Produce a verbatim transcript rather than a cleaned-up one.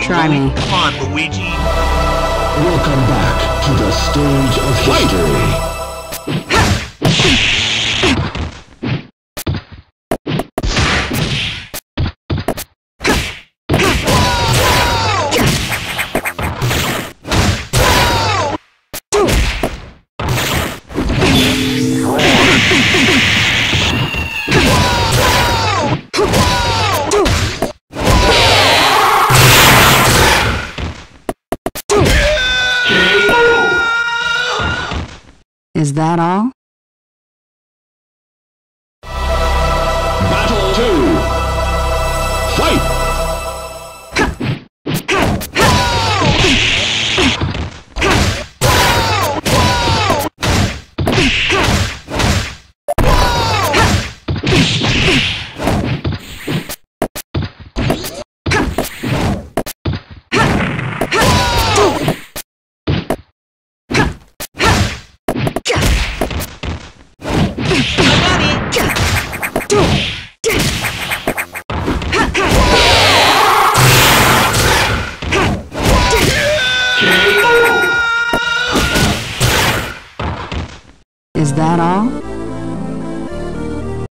Try me. Come on, Luigi. Welcome back to the stage of history. Is that all? Battle two. Fight! Is that all?